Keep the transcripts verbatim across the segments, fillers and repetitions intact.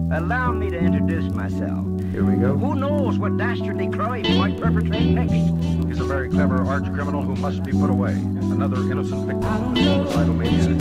Allow me to introduce myself. Here we go. Who knows what dastardly crime he might perpetrate next? He's a very clever arch criminal who must be put away. Another innocent victim of the suicidal maniac.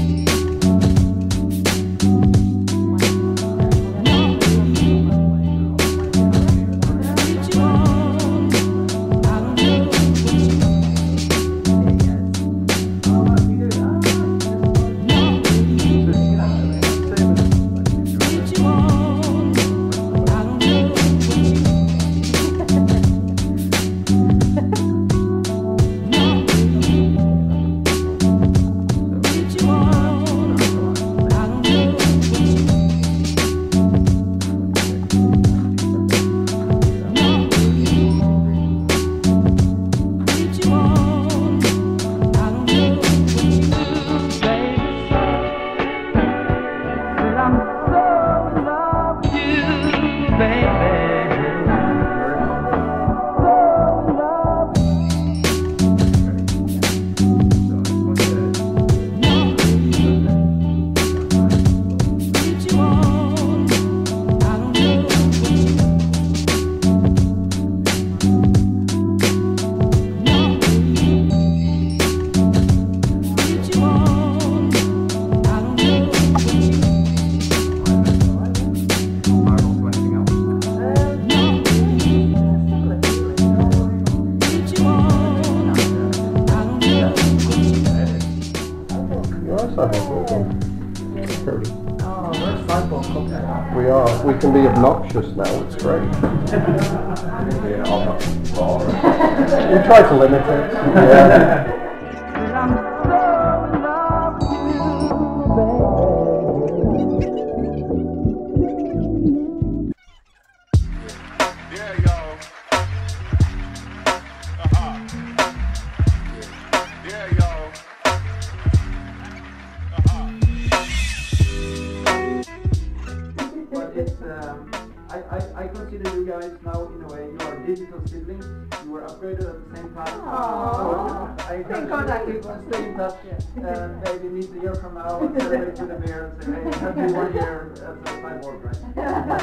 We are. We can be obnoxious now. It's great. We try to limit it. Yeah. I consider you guys now, in a way, you are digital siblings. You were upgraded at the same time. Aww. So I think contact you and stay in touch. And maybe meet a year from now and celebrate with a beer and say, hey, happy one year as a cyborg, right?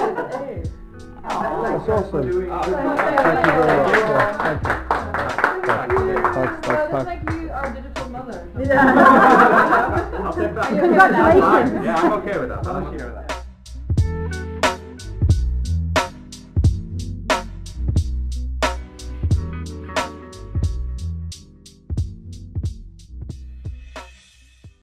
That's awesome. Doing Thank you very much. Yeah, thank you. Thank you. Thanks, Well, thanks, it's like you are digital mother. I'll take that. Congratulations. Yeah, I'm okay with that. I'm okay with that.